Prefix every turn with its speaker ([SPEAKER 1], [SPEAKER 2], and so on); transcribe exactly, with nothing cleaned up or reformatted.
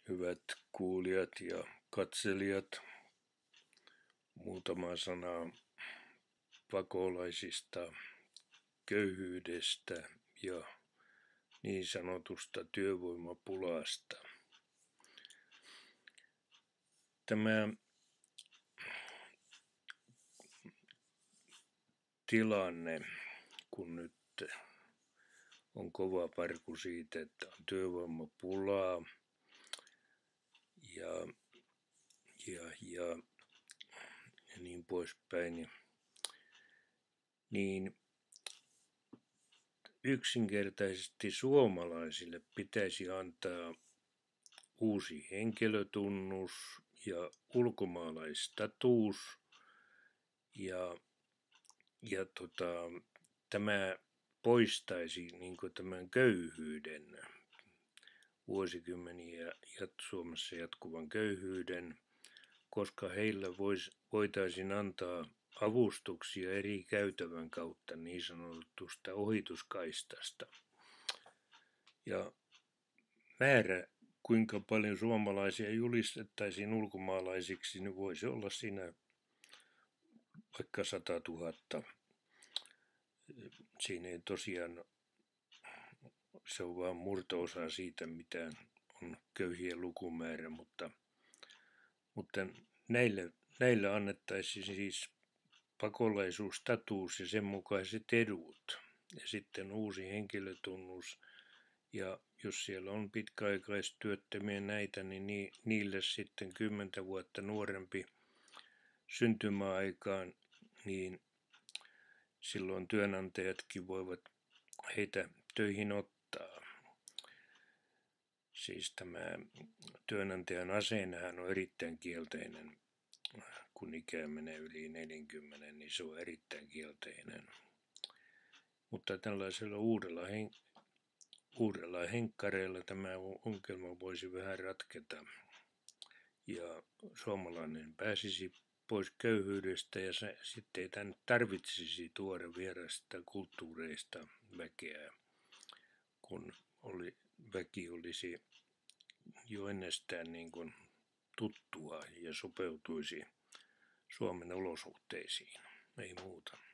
[SPEAKER 1] Hyvät kuulijat ja katselijat, muutama sana pakolaisista, köyhyydestä ja niin sanotusta työvoimapulasta. Tämä tilanne, kun nyt on kova parku siitä, että on työvoimapulaa ja, ja, ja, ja niin poispäin, niin yksinkertaisesti suomalaisille pitäisi antaa uusi henkilötunnus ja ulkomaalaistatuus ja, ja tota, tämä poistaisi niin kuin tämän köyhyyden, vuosikymmeniä Suomessa jatkuvan köyhyyden, koska heillä vois, voitaisiin antaa avustuksia eri käytävän kautta niin sanotusta ohituskaistasta. Ja määrä, kuinka paljon suomalaisia julistettaisiin ulkomaalaisiksi, niin voisi olla siinä vaikka satatuhatta. Siinä ei tosiaan, se on vain murto-osa siitä, mitä on köyhien lukumäärä, mutta, mutta näille, näille annettaisiin siis pakolaisuusstatuus ja sen mukaiset edut. Ja sitten uusi henkilötunnus. Ja jos siellä on pitkäaikaistyöttömiä näitä, niin niille sitten kymmentä vuotta nuorempi syntymäaikaan, niin silloin työnantajatkin voivat heitä töihin ottaa. Siis tämä työnantajan aseennehän on erittäin kielteinen, kun ikää menee yli neljäkymmentä, niin se on erittäin kielteinen. Mutta tällaisella uudella, hen, uudella henkkareilla tämä ongelma voisi vähän ratketa ja suomalainen pääsisi pois köyhyydestä ja se, sitten ei tänne tarvitsisi tuoda vierasta kulttuureista väkeä, kun oli, väki olisi jo ennestään niin kuin tuttua ja sopeutuisi Suomen olosuhteisiin. Ei muuta.